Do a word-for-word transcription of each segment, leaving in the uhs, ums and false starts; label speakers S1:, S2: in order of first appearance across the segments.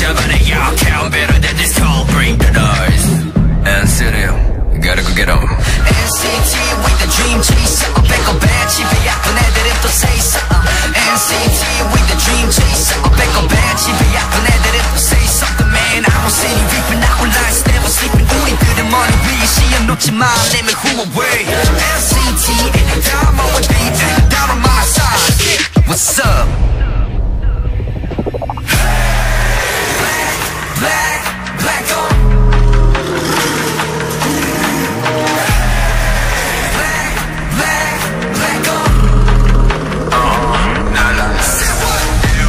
S1: 잡아내 your count better than this cold. Bring the noise. And studio, you gotta go get on. N C T with the dream chaser. 배꼽에 집에 아픈 애들은 또 say something. N C T with the dream chaser. 배꼽에 집에 아픈 애들은 또 say something. Man, I don't see you reaping out lies, never sleeping. 우리들은 머리 위에 시험 놓지 마. Let me who away. N C T anytime I would be down on my side. What's up? Black, black on. Black, black, black on. Uh, nah, nah, nah. Say what?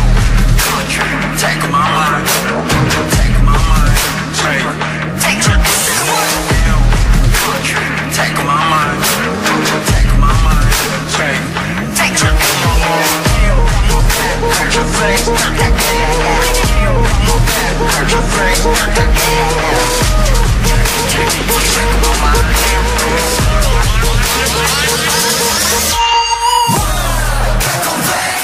S1: Take my mind. Take my mind. Take, take, say what? Take my mind. Take my mind. Take, take, take my mind. Hurt your face. Hurt your face. Take my mind. Back on back.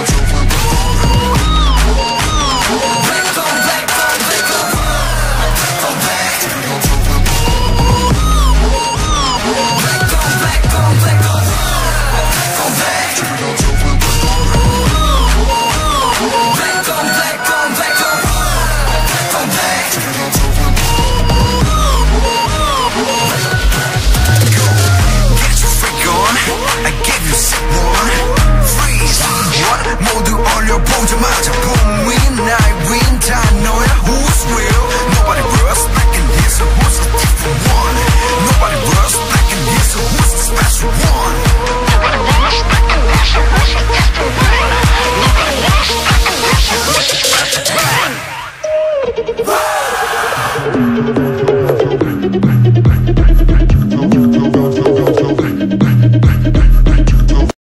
S1: Back on back, on back on. Back on back. Back on back, on back on. Back on back. Back on back, on back on. Back on back. Get your freak on. I gave you sick one. Freeze. What? 모두 올려보자마자 boom win. I win. 다 너야. Who's real? Nobody runs back in here, so who's the different one? Nobody runs back in here, so who's the special one? Nobody runs back in here, so who's the different one? Nobody runs back in here, so who's the special one?